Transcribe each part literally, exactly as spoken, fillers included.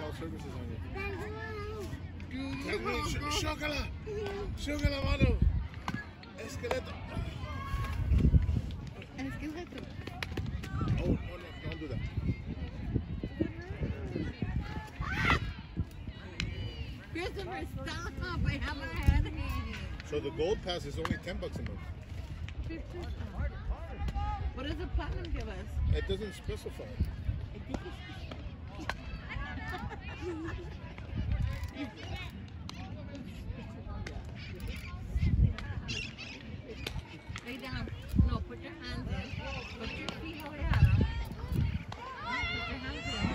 child services on you. Tell me, chócala, chócala, mano. Esqueleto. Esqueleto. Oh, no, no, don't do that. Christopher, stop! I have my hand in it. So the gold pass is only ten bucks a month. What does the platinum give us? It doesn't specify. Lay down. No, put your hands in. Put your feet over there. Put your hands in.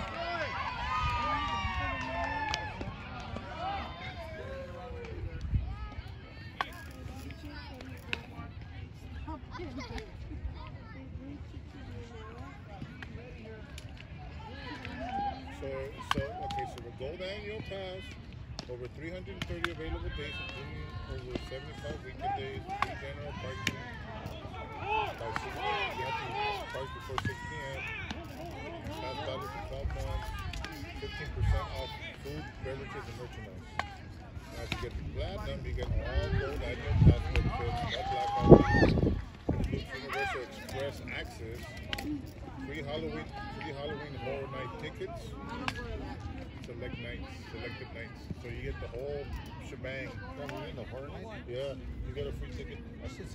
So, so okay, so the gold annual pass, over three hundred thirty available days, including over seventy-five weekend days, free general parking. By six p m you have to park before six p m five dollars for twelve months, fifteen percent off food, beverages, and merchandise. Now, if you get the platinum, you get all gold annual pass benefits, no blackout, includes Universal Express access, free Halloween, free Halloween horror night tickets, select nights, selected nights. So you get the whole shebang. Halloween, the horror night? Yeah, you get a free ticket. That's just